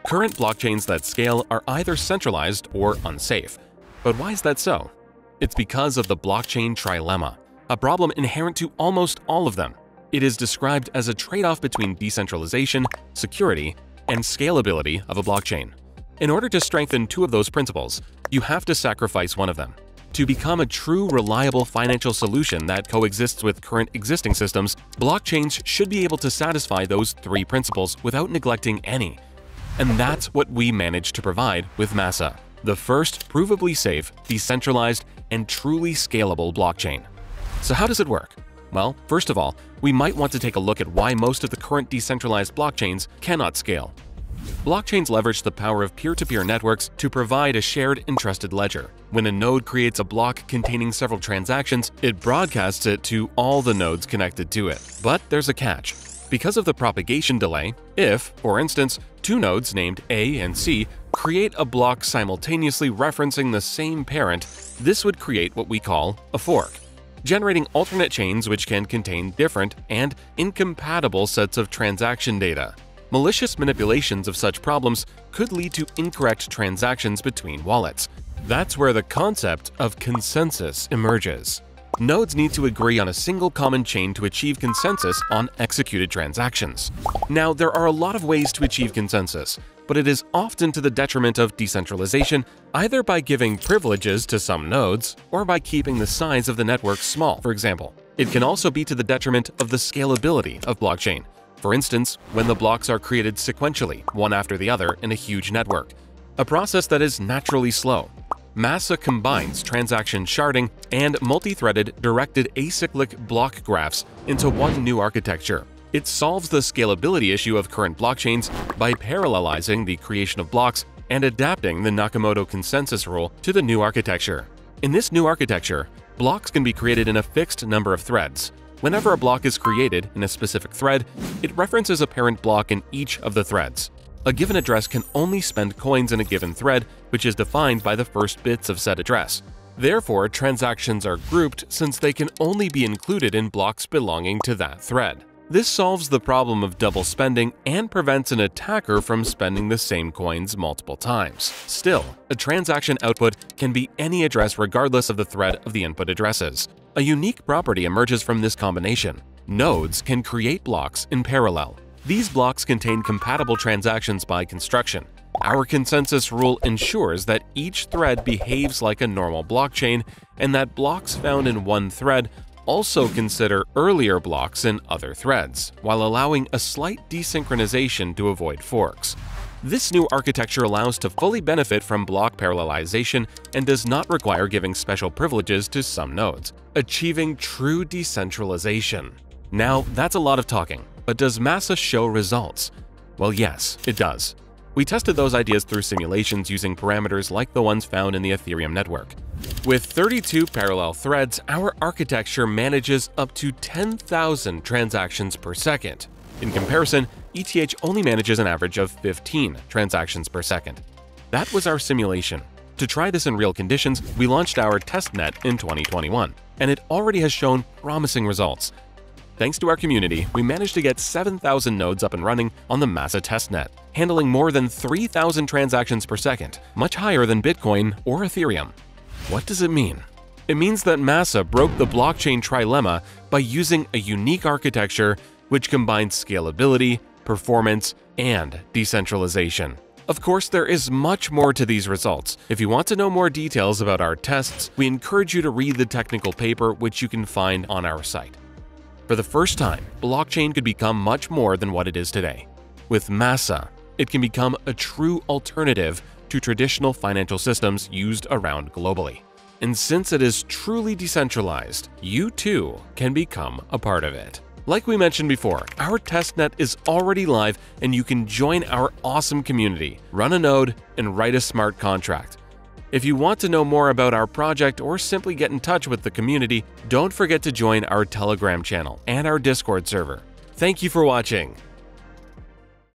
Current blockchains that scale are either centralized or unsafe. But why is that so? It's because of the blockchain trilemma, a problem inherent to almost all of them. It is described as a trade-off between decentralization, security, and scalability of a blockchain. In order to strengthen two of those principles, you have to sacrifice one of them. To become a true, reliable financial solution that coexists with current existing systems, blockchains should be able to satisfy those three principles without neglecting any. And that's what we managed to provide with Masa, the first provably safe, decentralized, and truly scalable blockchain. So how does it work? Well, first of all, we might want to take a look at why most of the current decentralized blockchains cannot scale. Blockchains leverage the power of peer-to-peer networks to provide a shared and trusted ledger. When a node creates a block containing several transactions, it broadcasts it to all the nodes connected to it. But there's a catch. Because of the propagation delay, if, for instance, two nodes named A and C create a block simultaneously referencing the same parent, this would create what we call a fork, generating alternate chains which can contain different and incompatible sets of transaction data. Malicious manipulations of such problems could lead to incorrect transactions between wallets. That's where the concept of consensus emerges. Nodes need to agree on a single common chain to achieve consensus on executed transactions. Now, there are a lot of ways to achieve consensus, but it is often to the detriment of decentralization, either by giving privileges to some nodes or by keeping the size of the network small, for example. It can also be to the detriment of the scalability of blockchain. For instance, when the blocks are created sequentially, one after the other in a huge network, a process that is naturally slow. Masa combines transaction sharding and multi-threaded directed acyclic block graphs into one new architecture. It solves the scalability issue of current blockchains by parallelizing the creation of blocks and adapting the Nakamoto consensus rule to the new architecture. In this new architecture, blocks can be created in a fixed number of threads. Whenever a block is created in a specific thread, it references a parent block in each of the threads. A given address can only spend coins in a given thread, which is defined by the first bits of said address. Therefore, transactions are grouped since they can only be included in blocks belonging to that thread. This solves the problem of double spending and prevents an attacker from spending the same coins multiple times. Still, a transaction output can be any address regardless of the thread of the input addresses. A unique property emerges from this combination. Nodes can create blocks in parallel. These blocks contain compatible transactions by construction. Our consensus rule ensures that each thread behaves like a normal blockchain and that blocks found in one thread also consider earlier blocks in other threads, while allowing a slight desynchronization to avoid forks. This new architecture allows to fully benefit from block parallelization and does not require giving special privileges to some nodes, achieving true decentralization. Now, that's a lot of talking, but does Masa show results? Well, yes, it does. We tested those ideas through simulations using parameters like the ones found in the Ethereum network. With 32 parallel threads, our architecture manages up to 10,000 transactions per second. In comparison, ETH only manages an average of 15 transactions per second. That was our simulation. To try this in real conditions, we launched our testnet in 2021, and it already has shown promising results. Thanks to our community, we managed to get 7,000 nodes up and running on the Masa testnet, handling more than 3,000 transactions per second, much higher than Bitcoin or Ethereum. What does it mean? It means that Masa broke the blockchain trilemma by using a unique architecture which combines scalability, performance, and decentralization. Of course, there is much more to these results. If you want to know more details about our tests, we encourage you to read the technical paper which you can find on our site. For the first time, blockchain could become much more than what it is today. With Masa, it can become a true alternative to traditional financial systems used around globally. And since it is truly decentralized, you too can become a part of it. Like we mentioned before, our testnet is already live and you can join our awesome community, run a node, and write a smart contract. If you want to know more about our project or simply get in touch with the community, don't forget to join our Telegram channel and our Discord server. Thank you for watching.